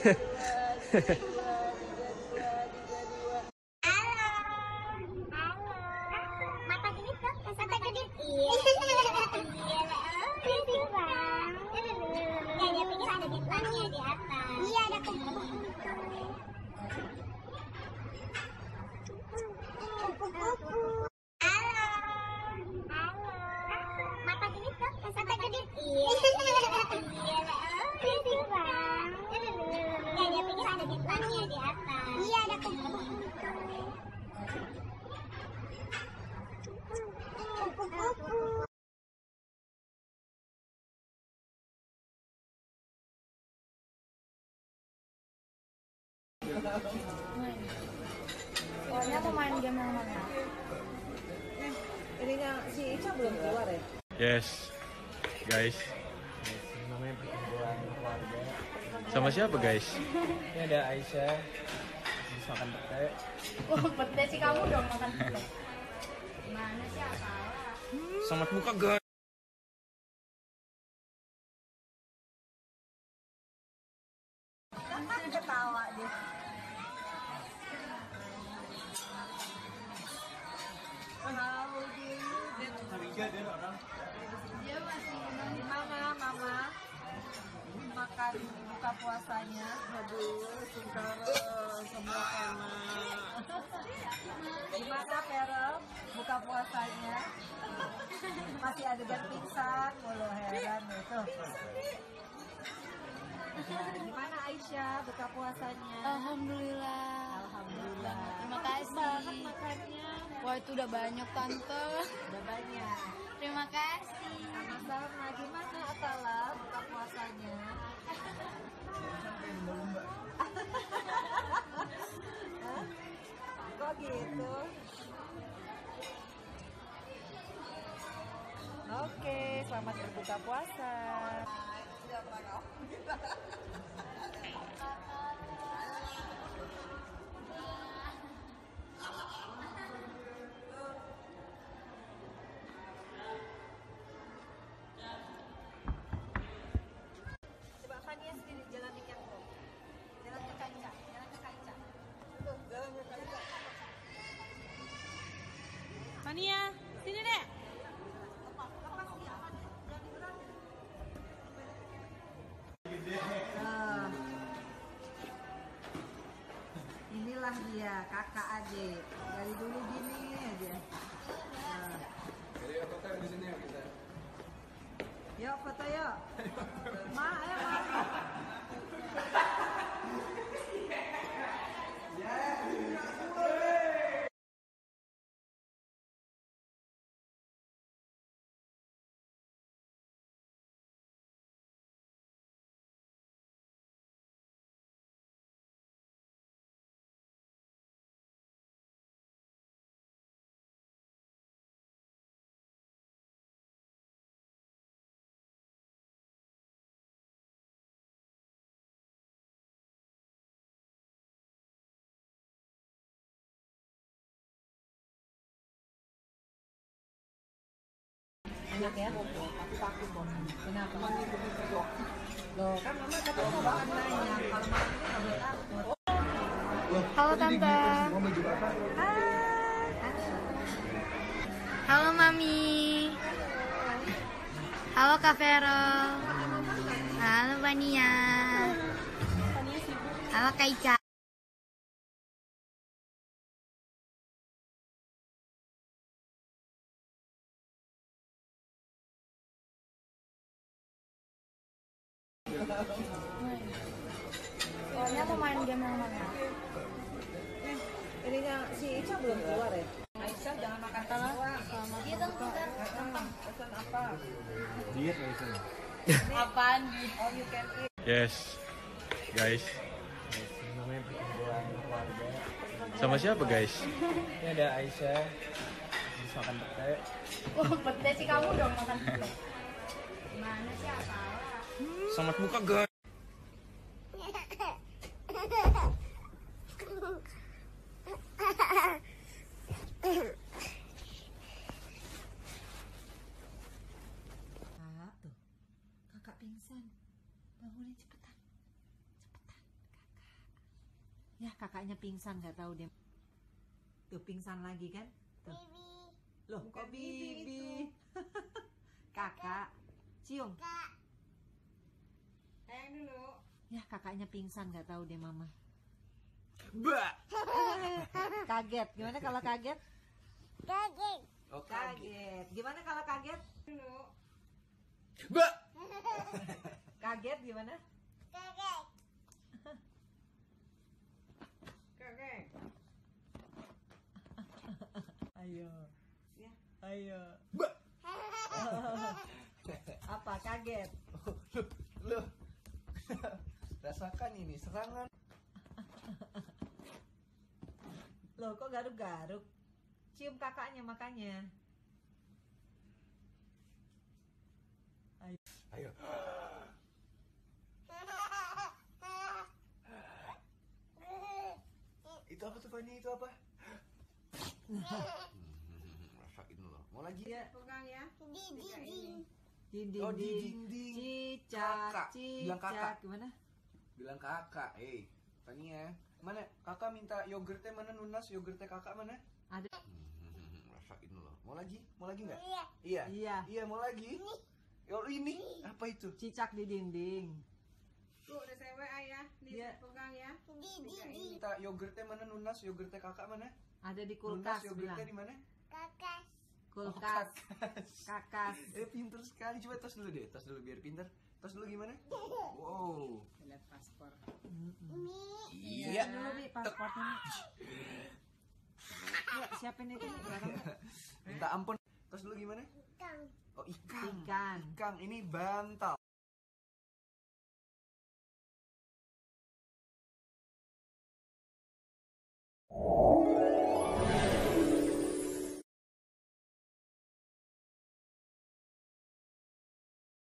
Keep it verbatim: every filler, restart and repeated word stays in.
Mata kedip kan? Mata kedip? Iya. Iya. Lucu bang. Ya dia pikir ada bintangnya di atas. Iya ada kupu-kupu. Kupu-kupu. Halo. Halo. Mata kedip kan? Mata kedip? Iya. Iya. Lucu bang. Ya dia pikir ada bintangnya di atas. Iya ada kupu-kupu. Kupu-kupu. Soalnya mau main game yang mana? Ininya si Ica belum keluar ya? Yes, guys. Namanya pertemuan keluarga. Sama siapa guys? Ini ada Aisyah, habis makan pete. Oh, pete sih kamu dong makan pete. Gimana sih salah? Selamat buka guys. Ketawa dia. Dia masih Gimana mama? Makan buka puasanya? Aduh, sungkara, semua enak. Gimana Pero? Buka puasanya? Masih adegan pingsan, mulu heran itu. Gimana Aisyah buka puasanya? Alhamdulillah. Alhamdulillah. Terima Banget kasih. makannya. Wah itu udah banyak tante. Udah banyak. Terima kasih. Sama-sama. Gimana Atala buka puasanya? Hah? Kok gitu? Oke, selamat berbuka puasa. Coba Fania sendiri jalan di Kempo. Jalan ke kaca, jalan ke kaca. Tuh, jalan ke kaca. Fania, sini deh. Nah, inilah dia kakak adik dari dulu gini aja. Nah. Yuk foto yuk. Ma, ayo ma. Enak ya? Aku takut dong. Kenapa? Loh, kan mama katanya bahan banyak. Kalau makan ini nggak boleh takut. Halo tante. Halo mami. Halo Kak Vero. Halo Vania. Halo Kak Ica. Soalnya mau main game yang mana? Ininya si Ica belum keluar ya? Aisyah jangan makan semua. Iya tante. Pesan apa? Diet ya itu. Apaan? All you can eat. Yes, guys. Namanya pertemuan keluarga. Sama siapa guys? Ini ada Aisyah, habis makan pete. Oh, pete sih kamu dong makan pete. Gimana sih salah? Selamat buka guys. Kak, tuh. Kakak pingsan. Bangunin cepetan. Cepetan. Kak. Ya kakaknya pingsan nggak tahu dia. Tuh pingsan lagi kan? Tuh. Bibi. Loh kok Bibi? Kakak. Cium. Kak. Sayang dulu. Ya kakaknya pingsan nggak tahu deh mama. Bah. Kaget. Gimana kalau kaget? Kaget. Oh, Kaget. Gimana kalau kaget? Dulu. Bah. Kaget gimana? Kaget. Kakek. Ayo. Ya, ayo. Bah. Apa kaget? Loh. Rasakan ini serangan. Loh kok garuk-garuk? Cium kakaknya makanya. Ayo. Ayo. Itu apa tuh Fani? Itu apa? Hmm, rasain loh. Mau lagi? Ya. Pegang ya. Di di di. Dinding, Oh, di dinding. Cicak, Kakak. Bilang kakak. cicak. Gimana? Bilang kakak, eh Fani ya. Mana? Kakak minta yogurtnya mana Nunas? Yogurtnya kakak mana? Ada. Hmm, rasain loh. Mau lagi? Mau lagi nggak? Iya. Iya. Iya. Iya, mau lagi? Yo ini apa itu? Cicak di dinding. Tuh udah saya W A ya. Nih Iya. saya pegang ya. Di di di. Minta yogurtnya mana Nunas? Yogurtnya kakak mana? Ada di Nunas kulkas yogurtnya bilang. di mana? Kakak. Kulkas. Kakas. Eh pinter sekali. Coba tos dulu deh. Tos dulu biar pinter. Tos dulu gimana? Wow. Lihat paspor. Ini. Iya. Dulu nih pasportnya nih. Ya, siapin itu nih barangnya. Minta ampun. Tos dulu gimana? Kang. Oh ikan. Ikan. Ikan ini bantal.